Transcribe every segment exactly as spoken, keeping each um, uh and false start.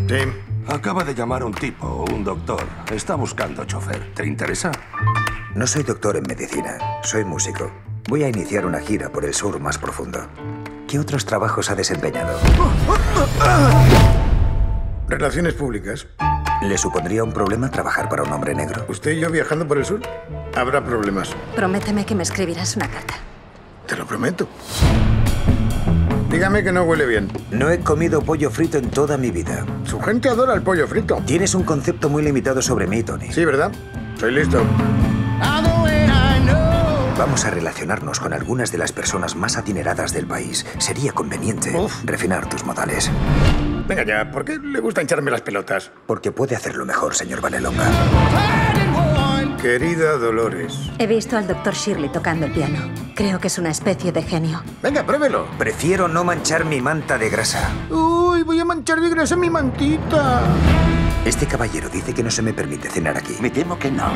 Sí. Acaba de llamar un tipo, un doctor. Está buscando chofer. ¿Te interesa? No soy doctor en medicina, soy músico. Voy a iniciar una gira por el sur más profundo. ¿Qué otros trabajos ha desempeñado? Relaciones públicas. ¿Le supondría un problema trabajar para un hombre negro? ¿Usted y yo viajando por el sur? Habrá problemas. Prométeme que me escribirás una carta. Te lo prometo. Dígame que no huele bien. No he comido pollo frito en toda mi vida. Su gente adora el pollo frito. Tienes un concepto muy limitado sobre mí, Tony. Sí, ¿verdad? Soy listo. Vamos a relacionarnos con algunas de las personas más adineradas del país. Sería conveniente Uf. refinar tus modales. Venga ya, ¿por qué le gusta hincharme las pelotas? Porque puede hacerlo mejor, señor Vanelonga. Querida Dolores. He visto al doctor Shirley tocando el piano. Creo que es una especie de genio. Venga, pruébelo. Prefiero no manchar mi manta de grasa. Uy, voy a manchar de grasa mi mantita. Este caballero dice que no se me permite cenar aquí. Me temo que no.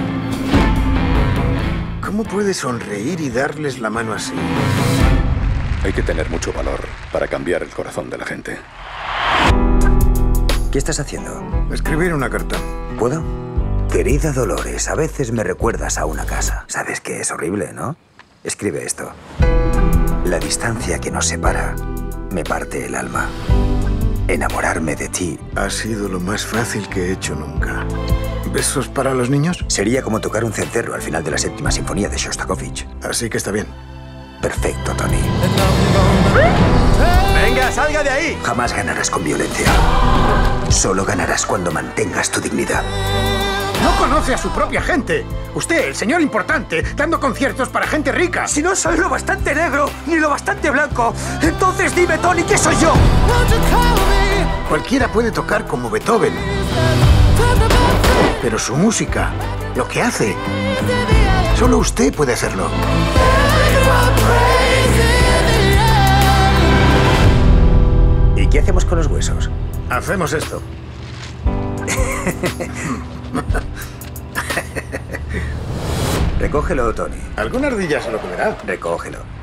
¿Cómo puede sonreír y darles la mano así? Hay que tener mucho valor para cambiar el corazón de la gente. ¿Qué estás haciendo? Escribir una carta. ¿Puedo? Querida Dolores, a veces me recuerdas a una casa. Sabes que es horrible, ¿no? Escribe esto. La distancia que nos separa me parte el alma. Enamorarme de ti Ha sido lo más fácil que he hecho nunca. ¿Besos para los niños? sería como tocar un cencerro al final de la séptima sinfonía de Shostakovich. Así que está bien. Perfecto, Tony. ¡Venga, salga de ahí! Jamás ganarás con violencia. Solo ganarás cuando mantengas tu dignidad. No conoce a su propia gente. Usted, el señor importante, dando conciertos para gente rica. Si no soy lo bastante negro ni lo bastante blanco, entonces dime, Tony, ¿qué soy yo? Cualquiera puede tocar como Beethoven. Pero su música, lo que hace, solo usted puede hacerlo. ¿Y qué hacemos con los huesos? Hacemos esto. Recógelo, Tony. Alguna ardilla se lo comerá. Recógelo.